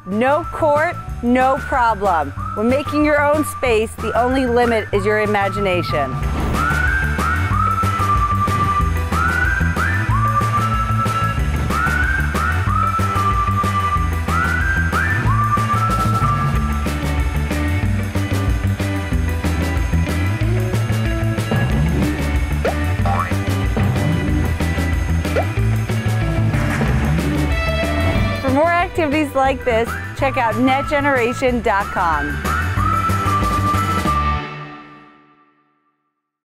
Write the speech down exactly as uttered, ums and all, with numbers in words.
No court, no problem. When making your own space, the only limit is your imagination. For more activities like this, check out net generation dot com.